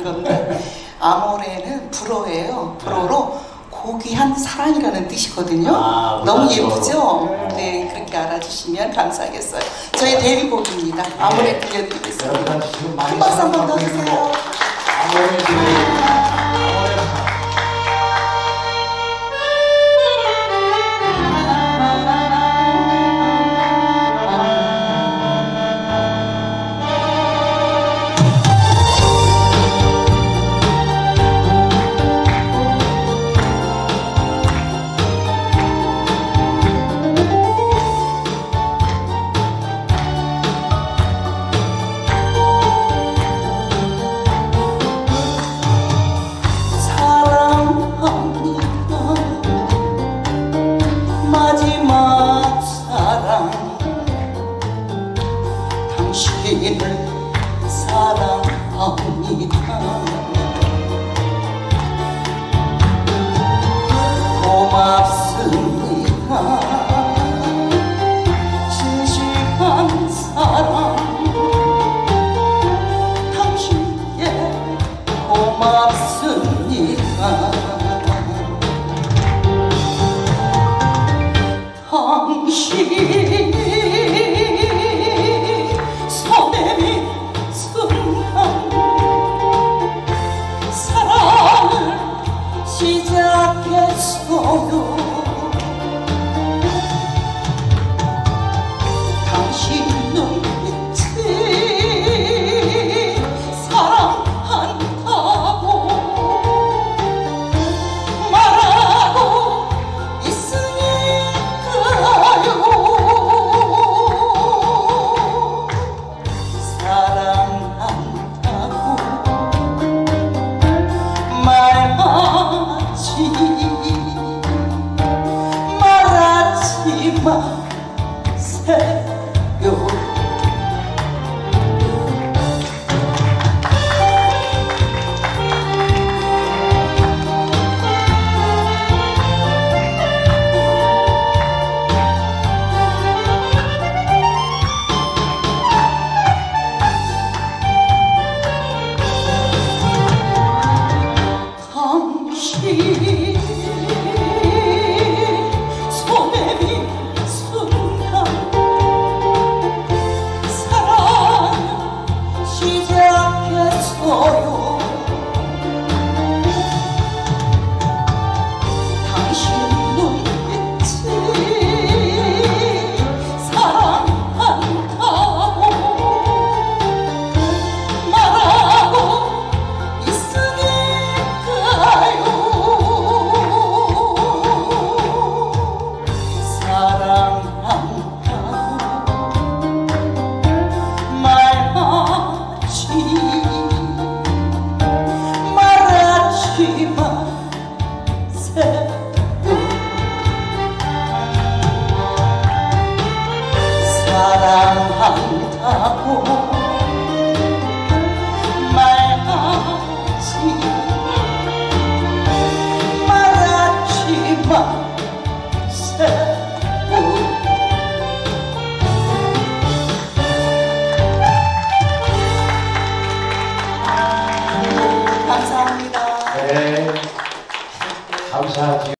건데 아모레는 불어예요. 불어로 고귀한 사랑이라는 뜻이거든요. 너무 예쁘죠? 네, 그렇게 알아주시면 감사하겠어요. 저희 데뷔곡입니다. 아모레 들려드리겠습니다. 큰 박수 한번 더 주세요. 마지막 사랑 당신을 사랑합니다. 고맙습니다. 진실한 사랑 당신께 고맙습니다. 당신이 손에 민 순간 사랑을 시작했어요. 당신 눈빛이 사랑한다고 말하고 있으니 말하지 마세요. 당신 손에 민 순간 사랑 시작했어요. 당신 눈빛이 사랑한다고 말하고 있으니까요. 말하지 마세요. 사랑한다고 말하지 마세요. 감사합니다. 네, 감사하지.